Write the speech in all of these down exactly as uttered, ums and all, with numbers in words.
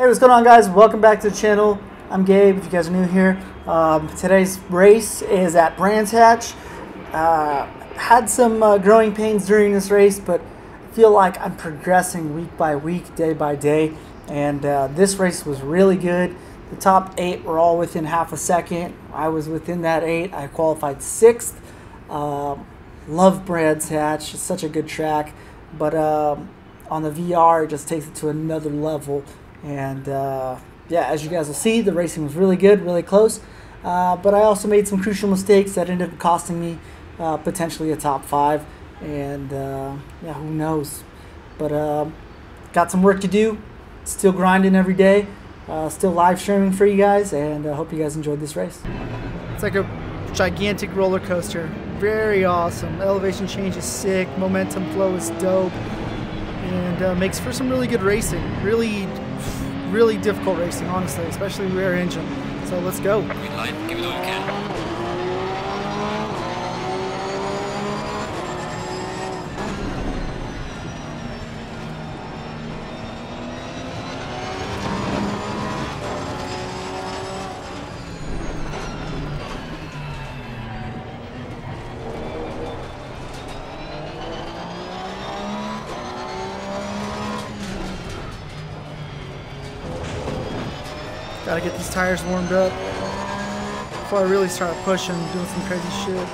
Hey, what's going on, guys? Welcome back to the channel. I'm Gabe, if you guys are new here. Um, today's race is at Brands Hatch. Uh, had some uh, growing pains during this race, but I feel like I'm progressing week by week, day by day. And uh, this race was really good. The top eight were all within half a second. I was within that eight. I qualified sixth. Uh, love Brands Hatch. It's such a good track. But um, on the V R, it just takes it to another level. And uh, yeah, as you guys will see, the racing was really good, really close. Uh, but I also made some crucial mistakes that ended up costing me uh, potentially a top five. And uh, yeah, who knows? But uh, got some work to do. Still grinding every day. Uh, still live streaming for you guys. And I uh, hope you guys enjoyed this race. It's like a gigantic roller coaster. Very awesome. Elevation change is sick. Momentum flow is dope. And uh, makes for some really good racing. Really, really difficult racing, honestly, especially rear engine. So let's go. Green light, give it all you can. Gotta get these tires warmed up before I really start pushing, doing some crazy shit.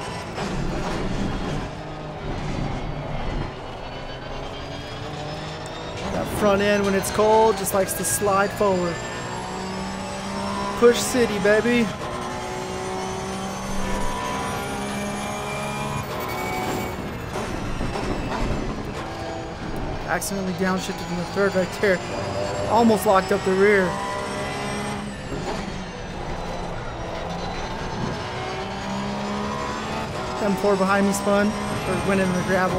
That front end, when it's cold, just likes to slide forward. Push city, baby. Accidentally downshifted in the third right there. Almost locked up the rear. M four behind me spun, or went into the gravel.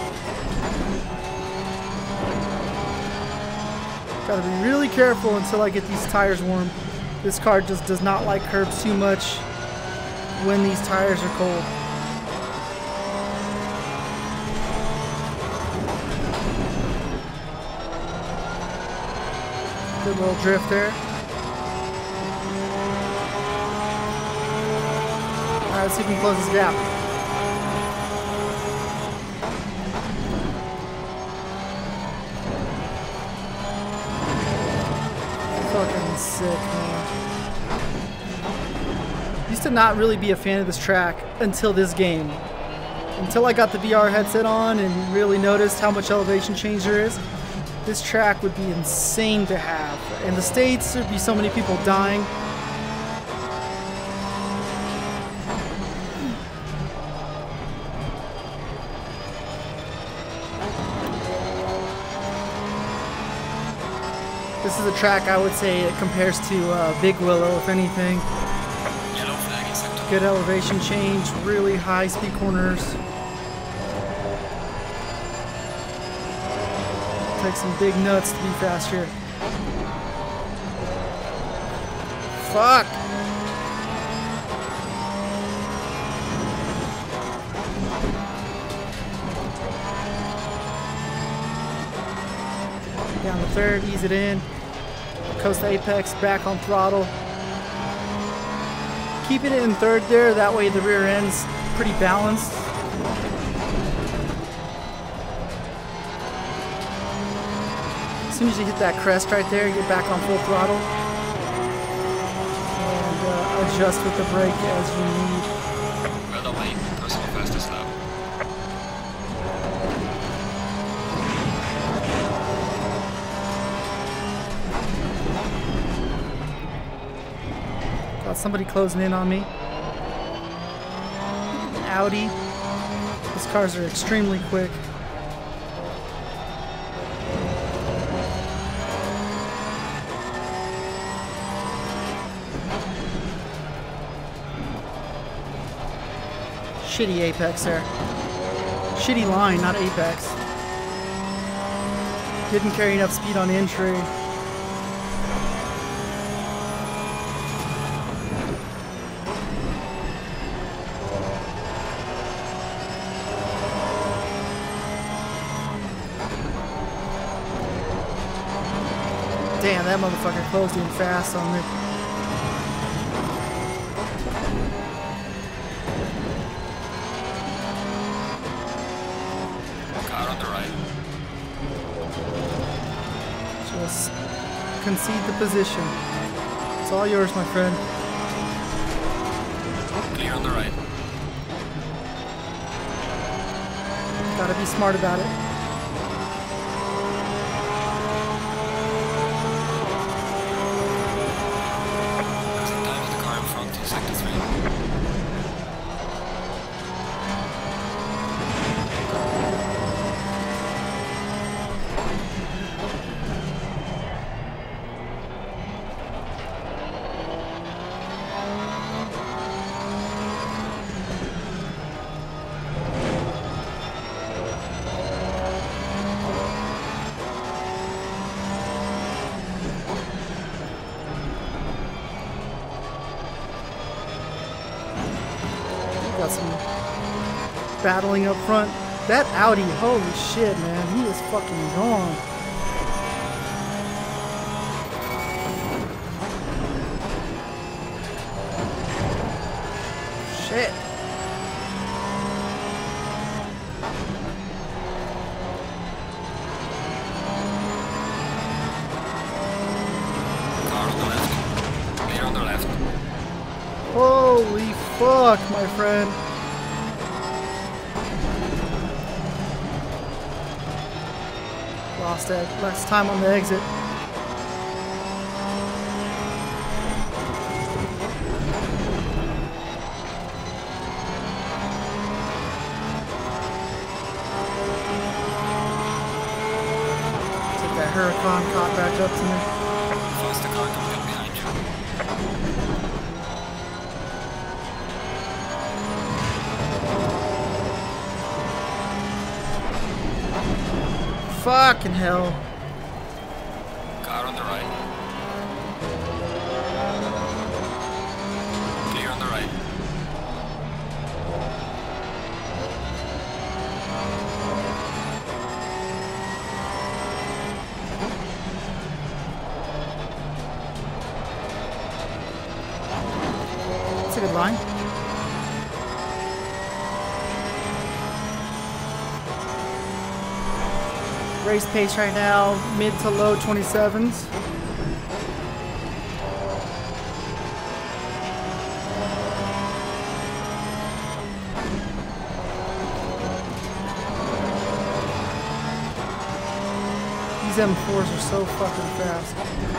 Gotta be really careful until I get these tires warm. This car just does not like curbs too much when these tires are cold. Good little drift there. Alright, let's see if we can close this gap. Fucking sick, man. Used to not really be a fan of this track until this game. Until I got the V R headset on and really noticed how much elevation change there is. This track would be insane to have. In the States, there'd be so many people dying. This is a track I would say it compares to uh, Big Willow, if anything. Yellow flag accepted. Good elevation change, really high speed corners. Take some big nuts to be fast here. Fuck! Down the third, ease it in. Coast to apex, back on throttle. Keeping it in third there, that way the rear end's pretty balanced. As soon as you hit that crest right there, get back on full throttle. And uh, adjust with the brake as you need. Well away, personal fastest lap. Got somebody closing in on me. Audi. These cars are extremely quick. Shitty apex there. Shitty line, not apex. Didn't carry enough speed on entry. Damn, that motherfucker closed in fast on me. Car on the right. Just concede the position. It's all yours, my friend. Clear on the right. Gotta be smart about it. Losing time to the car in front in sector three. Got some battling up front. That Audi, holy shit, man. He is fucking gone. Shit. Car on the left. Clear on the left. Holy fuck, my friend. Lost that last time on the exit. Take that Huracan caught back up to me. Faster car coming up behind you. Fucking hell. Car on the right. Clear on the right. That's a good line. Race pace right now, mid to low twenty-sevens. These M fours are so fucking fast.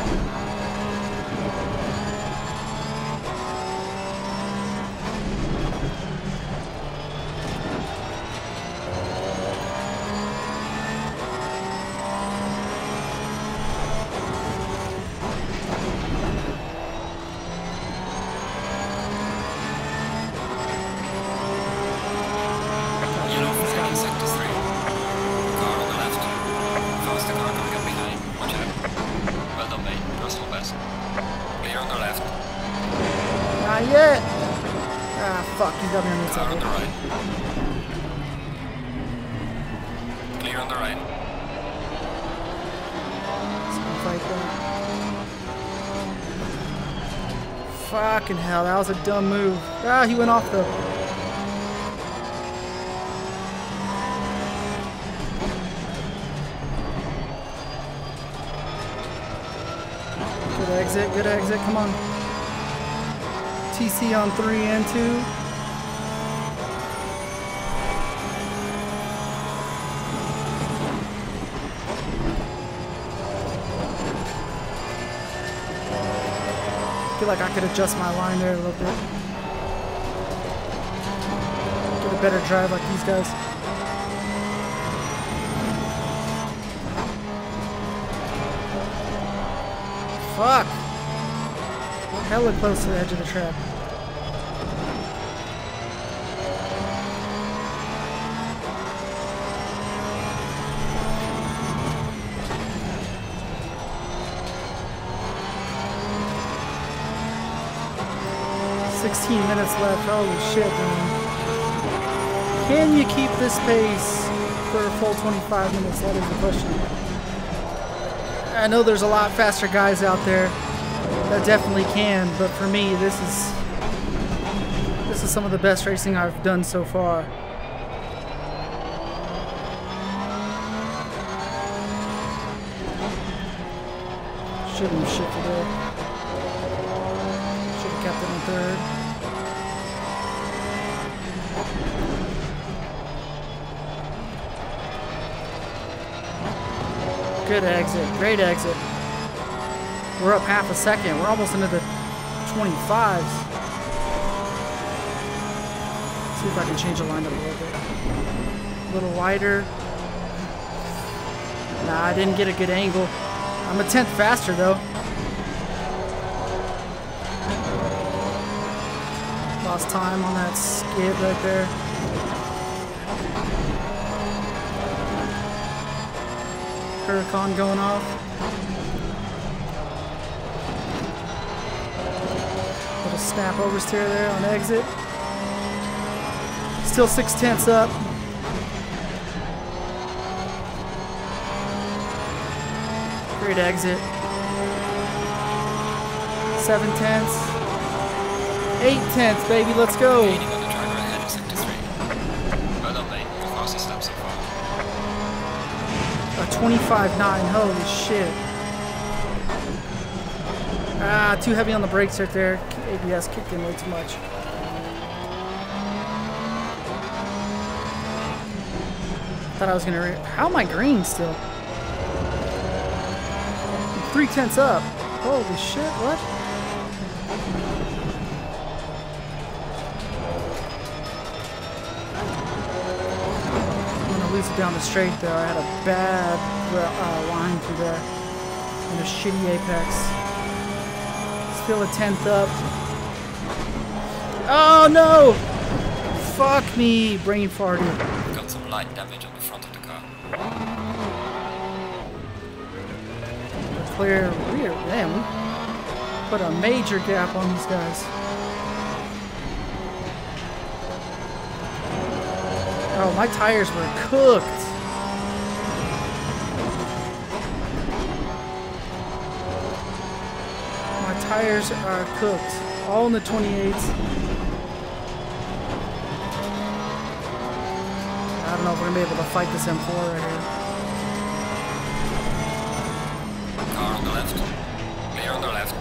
Yellow flag in sector three. Car on the left. Faster car coming up behind. Watch out. Well done, mate. Personal best. Clear on the left. Not yet. Ah, fuck, he's got me on the Car on the inside. right. Clear on the right. Let's go fight that. Fucking hell, that was a dumb move. Ah, he went off the... Good exit, good exit, come on. T C on three and two. I feel like I could adjust my line there a little bit. Get a better drive like these guys. Fuck! Hella close to the edge of the track. sixteen minutes left. Holy shit, man. Can you keep this pace for a full twenty-five minutes? That is the question. I know there's a lot faster guys out there that definitely can, but for me, this is this is some of the best racing I've done so far. Shouldn't have shifted it. Should have kept it in third. Good exit. Great exit. We're up half a second. We're almost into the twenty-fives. See if I can change the lineup a little bit. A little wider. Nah, I didn't get a good angle. I'm a tenth faster though. Lost time on that skid right there. Huracan going off. Little snap oversteer there on exit. Still six tenths up. Great exit. Seven tenths. Eight tenths, baby. Let's go. Gaining on the driver ahead of sector three. Well done, mate. The fastest lap so far. A twenty-five nine. Holy shit. Ah, too heavy on the brakes right there. A B S kicked in way too much. Thought I was gonna. Re How am I green still? Three tenths up. Holy shit! What? I'm gonna lose it down the straight though. I had a bad uh, line through there and a shitty apex. Still a tenth up. Oh no! Fuck me! Brain farted. Got some light damage on the front of the car. Clear rear. Damn, we put a major gap on these guys. Oh, my tires were cooked. My tires are cooked. All in the twenty-eights. I don't know if we're gonna be able to fight this M four right here. Car on the left. Clear on the left.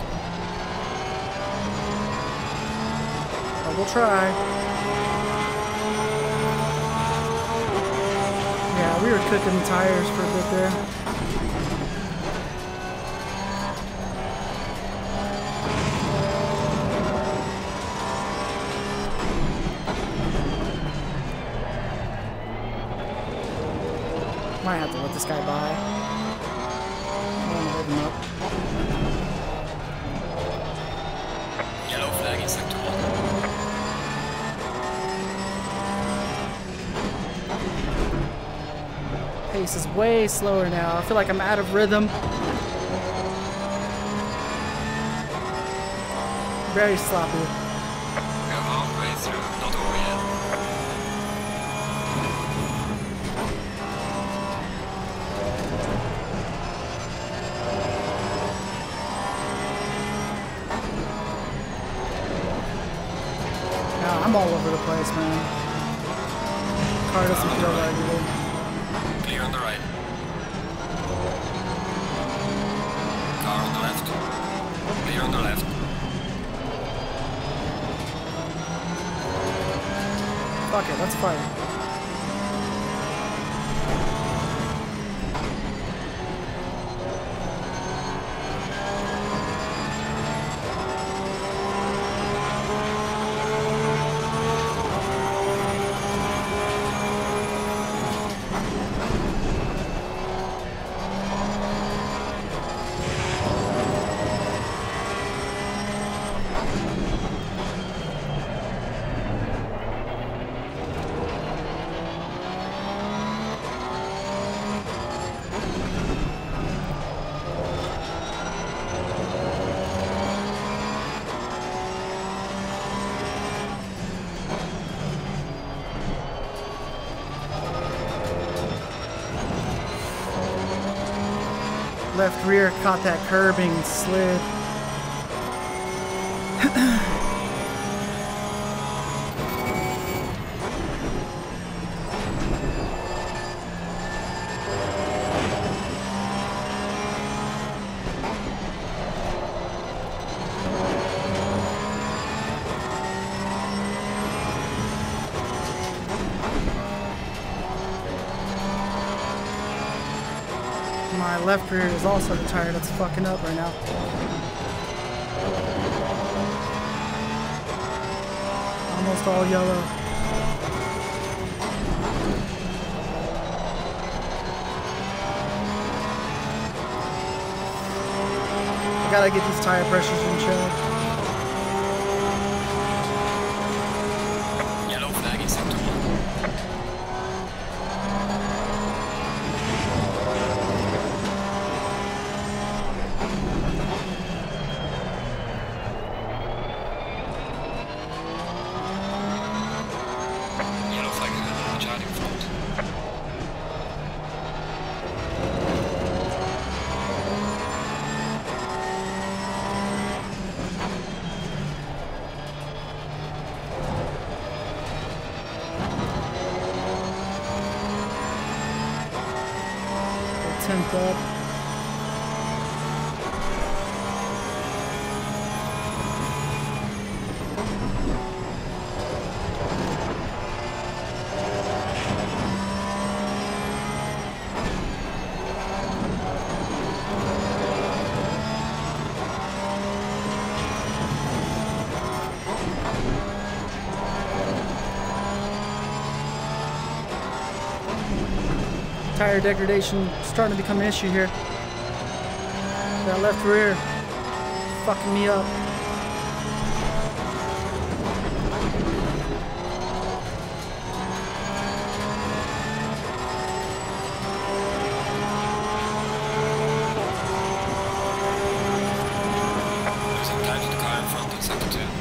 But we'll try. Yeah, we were cooking the tires for a bit there. Might have to let this guy by. I want to hold him up. Yellow flag in sector one. Pace is way slower now. I feel like I'm out of rhythm. Very sloppy. We're halfway through, not over yet. Nah, I'm all over the place, man. Car doesn't feel right either. Clear on the right. Car on the left. Clear on the left. Fuck it, let's fight. left rear caught that curbing and slid. My left rear is also the tire that's fucking up right now. Almost all yellow. I gotta get these tire pressures in check. Yellow flag in sector one. Temp up. Tire degradation starting to become an issue here. That left rear fucking me up. Losing time to the car in front in sector two.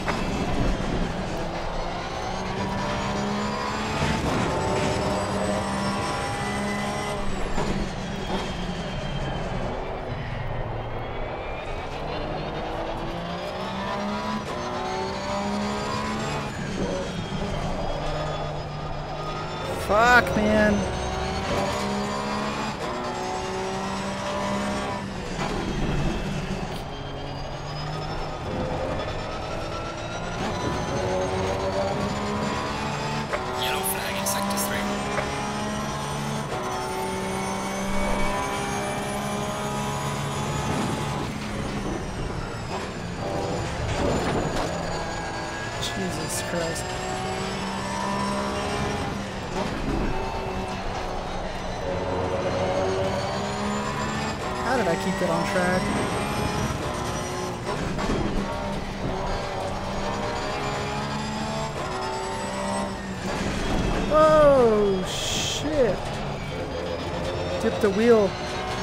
Fuck, man. Yellow flag in sector three. Jesus Christ. How did I keep that on track? Oh shit! Dipped the wheel.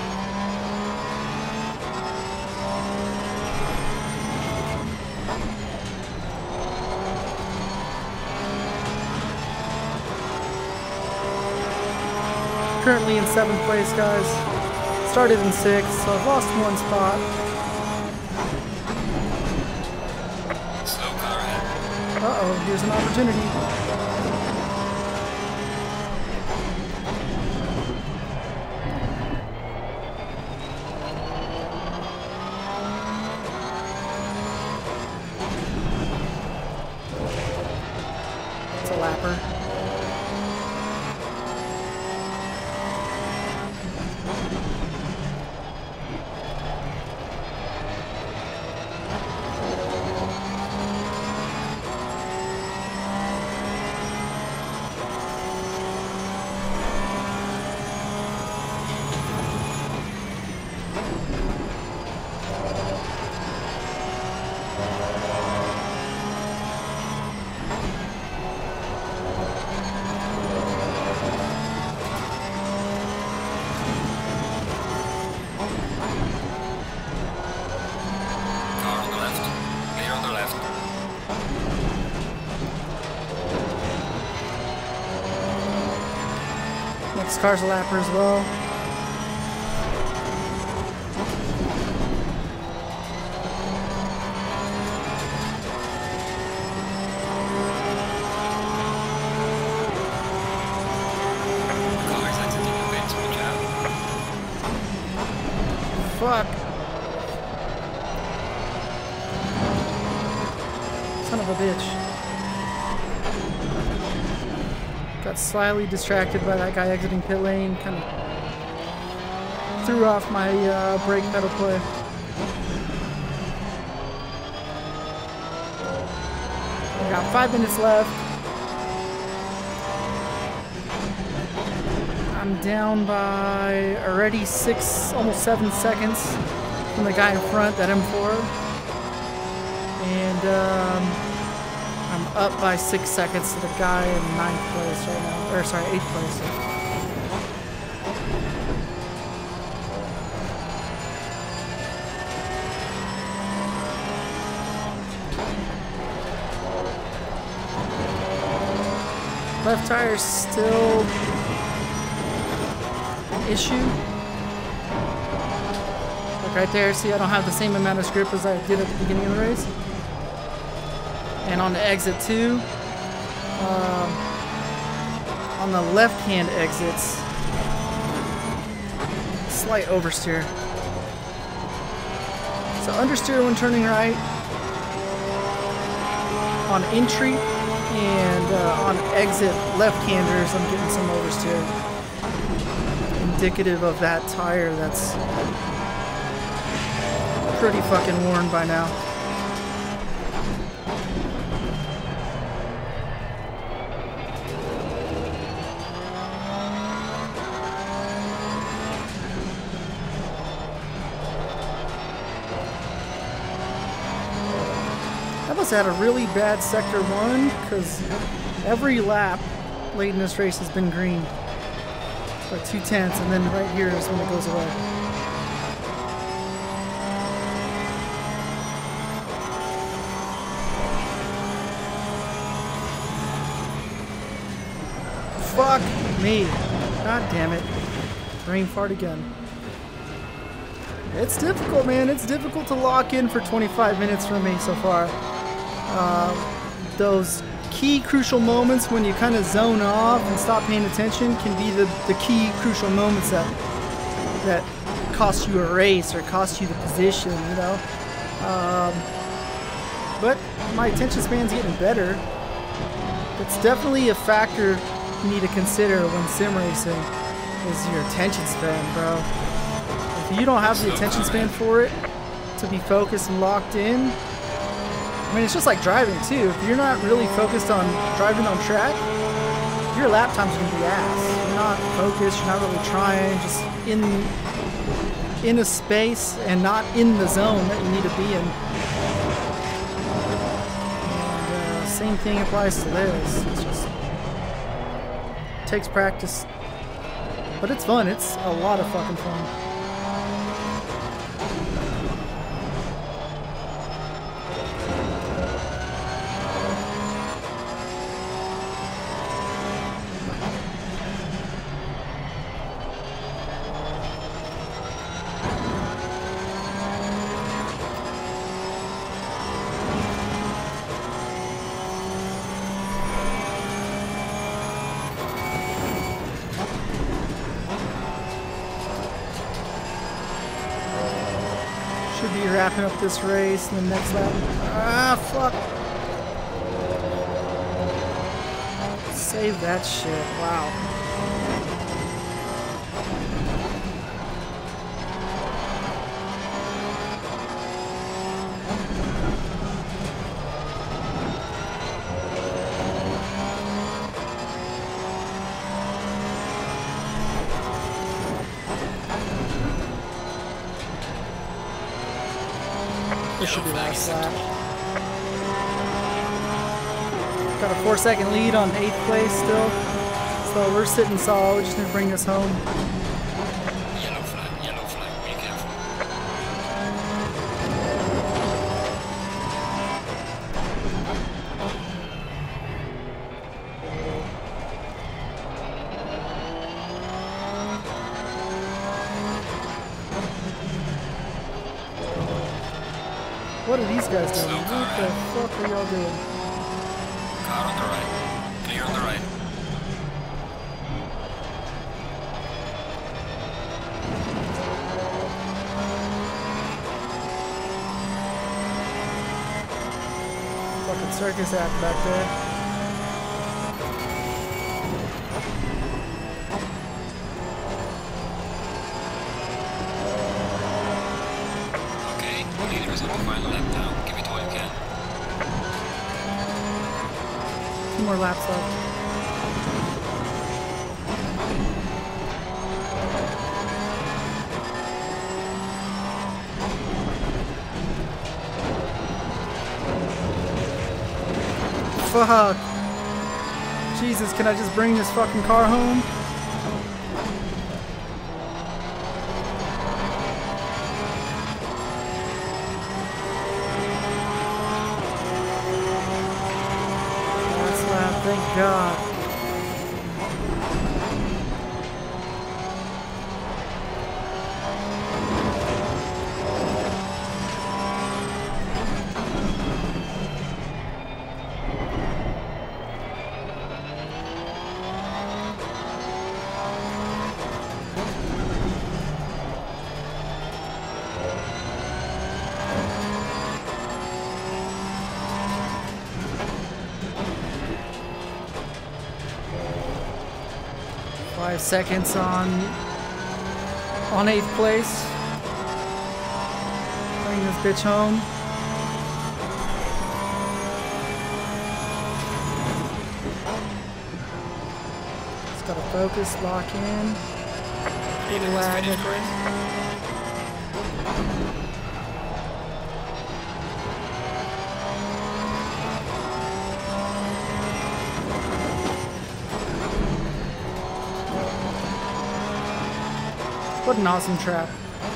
Currently in seventh place, guys. Started in sixth, so I've lost one spot. Slow car ahead. Uh-oh, here's an opportunity. It's a lapper. Next car's a lapper as well. son of a bitch. Got slightly distracted by that guy exiting pit lane. Kind of threw off my uh, brake pedal play. I got five minutes left. I'm down by already six, almost seven seconds from the guy in front, that M four. And um, I'm up by six seconds to the guy in ninth place right now. Or sorry, eighth place. Left tire's still an issue. Like right there, see I don't have the same amount of grip as I did at the beginning of the race. And on the exit two, um, on the left-hand exits, slight oversteer. So understeer when turning right. On entry and uh, on exit left-handers, I'm getting some oversteer. Indicative of that tire that's pretty fucking worn by now. I must have had a really bad sector one because every lap late in this race has been green. About two tenths, and then right here is when it goes away. Fuck me. God damn it. Brain fart again. It's difficult, man. It's difficult to lock in for twenty-five minutes for me so far. Uh, those key crucial moments when you kind of zone off and stop paying attention can be the, the key crucial moments that that cost you a race or cost you the position, you know. Um, but my attention span's getting better. It's definitely a factor you need to consider when sim racing is your attention span, bro. If you don't have the attention span for it to be focused and locked in, I mean, it's just like driving too. If you're not really focused on driving on track, your lap time's gonna be ass. You're not focused, you're not really trying, just in in a space and not in the zone that you need to be in. And uh, same thing applies to this. It's just it takes practice, but it's fun. It's a lot of fucking fun. Should be wrapping up this race in the next lap. Ah, fuck. Save that shit. Wow. This should be last lap. Got a four second lead on eighth place still. So we're sitting solid. We just need to bring this home. Yellow flag, yellow flag, be careful. What are these guys doing? Slow car What the ahead. fuck are y'all doing? Car on the right. Clear on the right. Fucking circus act back there. Okay, leader is on the final lap now. Give it all you can. Two more laps left. Fuck. Jesus, can I just bring this fucking car home? Last lap, thank God. Five seconds on on eighth place. Bring this bitch home. Just gotta focus, lock in. Little lag at first. What an awesome trap.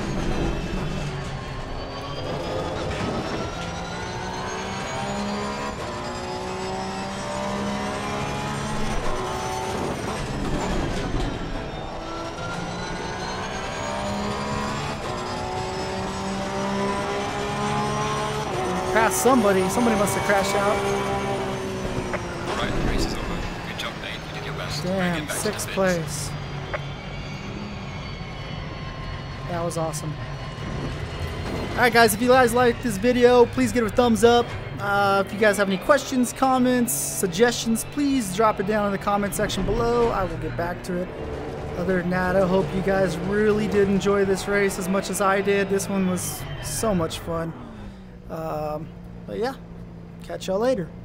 Passed somebody. Somebody must have crashed out. Alright, the race is over. Good job, mate. You did your best. Damn, sixth place. That was awesome. Alright guys, if you guys like this video, please give it a thumbs up. Uh, if you guys have any questions, comments, suggestions, please drop it down in the comment section below. I will get back to it. Other than that, I hope you guys really did enjoy this race as much as I did. This one was so much fun. Um, but yeah, catch y'all later.